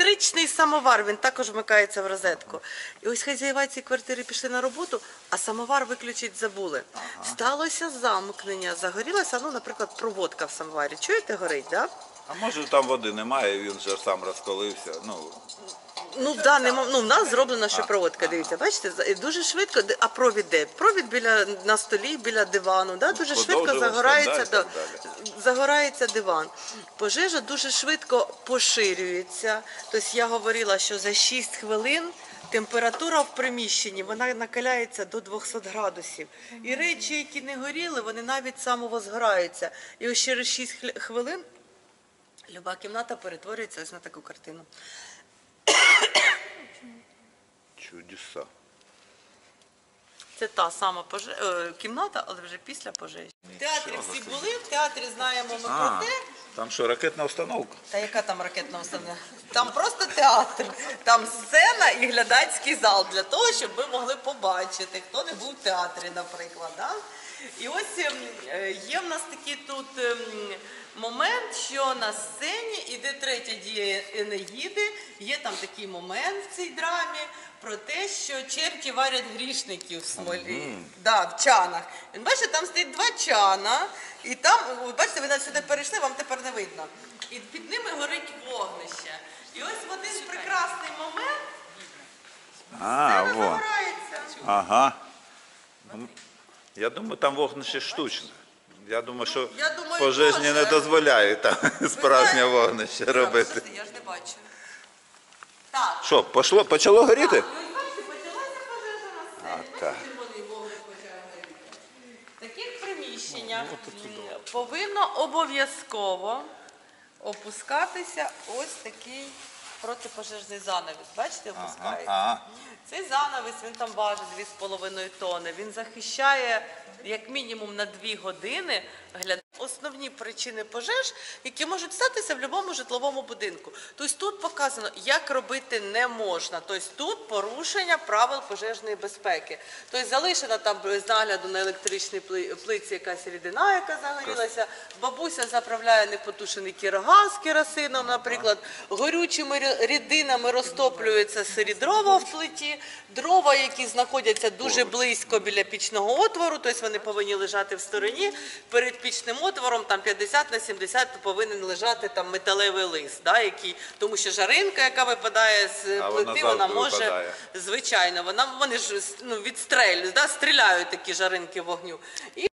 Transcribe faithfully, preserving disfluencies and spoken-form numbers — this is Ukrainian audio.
електричний самовар, він також вмикається в розетку. І ось хазяїва цієї квартири пішли на роботу, а самовар виключить забули. Ага. Сталося замкнення, загорілася, ну, наприклад, проводка в самоварі. Чуєте, горить, так? Да? А може там води немає, він же сам розколився. Ну, Ну, да, нема, ну, в нас зроблено, що проводка, дивіться, бачите, дуже швидко, а провід де? Провід біля, на столі, біля дивану, да? Дуже швидко загорається, да, загорається диван. Пожежа дуже швидко поширюється, тобто я говорила, що за шість хвилин температура в приміщенні, вона накаляється до двохсот градусів. І речі, які не горіли, вони навіть самовозгораються. І ось через шість хвилин люба кімната перетворюється ось на таку картину. Чудеса. Це та сама поже... кімната, але вже після пожежі. В театрі всі були, в театрі знаємо ми про те. Там що, ракетна установка? Та яка там ракетна установка? Там просто театр, там сцена і глядацький зал, для того, щоб ви могли побачити, хто не був в театрі, наприклад. Да? І ось є в нас такий тут момент, що на сцені іде третя дія Енеїди, є там такий момент в цій драмі про те, що черті варять грішників в смолі, mm-hmm. да, в чанах. Він, бачите, там стоїть два чана, і там, бачите, ви сюди перейшли, вам тепер не видно. І під ними горить вогнище. І ось в один прекрасний момент а, сцена загорається. Ага. Я думаю, там вогнище штучне. Я думаю, що я думаю, пожежні може. не дозволяють там справжнє вогнище робити. Я ж не бачу. Так. Що, пошло, почало горіти? Так, ви бачите, почалася пожежа на сцені. А, так. Червоний вогник почав горіти. В таких приміщеннях повинно обов'язково опускатися ось такий протипожежний занавіс. Бачите, опускається? Ага. Цей занавіс, він там важить дві з половиною тонни. Він захищає як мінімум на дві години глядачів. Основні причини пожеж, які можуть статися в будь-якому житловому будинку. Тобто тут показано, як робити не можна. Тобто тут порушення правил пожежної безпеки. Тобто залишена там з нагляду на електричній плиці якась рідина, яка загорілася. Бабуся заправляє непотушений кірогаз керосином, наприклад. Горючими рідинами розтоплюються сирі дрова в плиті. Дрова, які знаходяться дуже близько біля пічного отвору, тобто вони повинні лежати в стороні. Перед пічним отвором там п'ятдесят на сімдесят повинен лежати там металевий лист, да, який, тому що жаринка, яка випадає з а плити, вона, вона може, випадає. звичайно, вона, вони ж ну, відстрелюють, да, стріляють такі жаринки вогню. І